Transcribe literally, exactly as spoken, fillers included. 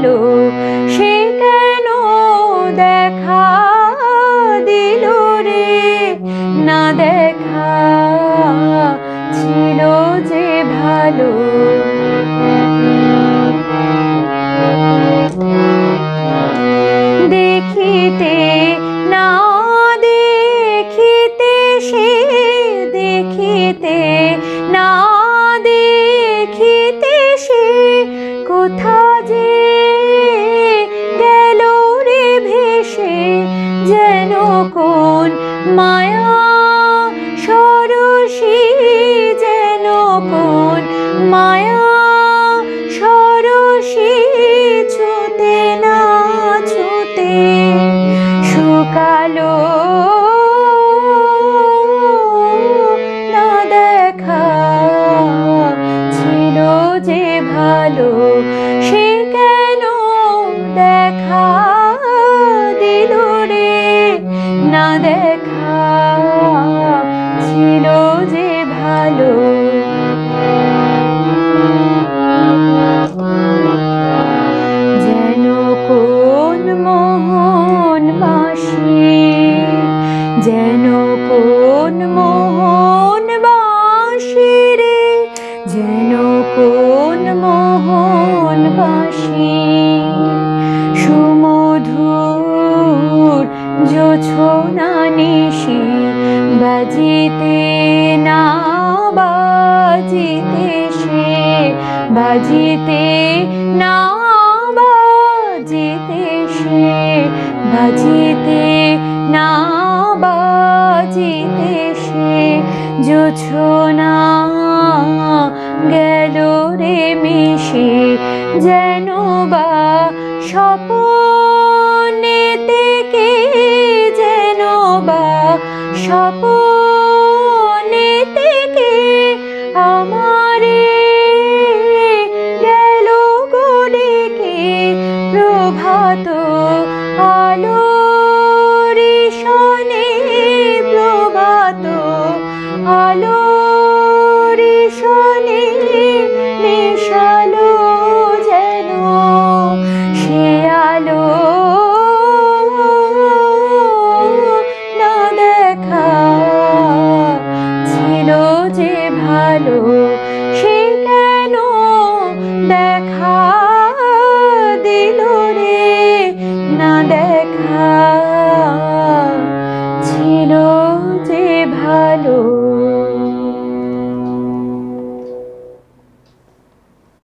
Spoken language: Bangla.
ভালো সে কেন দেখা দিল রে, না দেখা ছিল যে ভালো। দেখিতে না দেখিতে সে, দেখিতে না দেখিতে সে কোথা যে গেল রে ভেসে, যেন কোন মায়া সরসী, যেন কোন মায়া সরসী ছুতে না ছুতে শুকালো না দেখা ছিল যে ভালো সে কেন দেখা দিল রে, না দেখা ছিল যে ভালো। যেন কোন মোহন বাঁশি, যেন কোন মোহন বাঁশি রে, যেন কোন মোহন বাঁশি সুমধুর জোছনা নিশি বাজিতে না বাজিতে সে, বাজিতে না বাজিতে সে, বাজিতে না বাজিতে সে জোছনা গেল রে মিশে, যেন বা স্বপনেতে কে, যেন বা স্বপন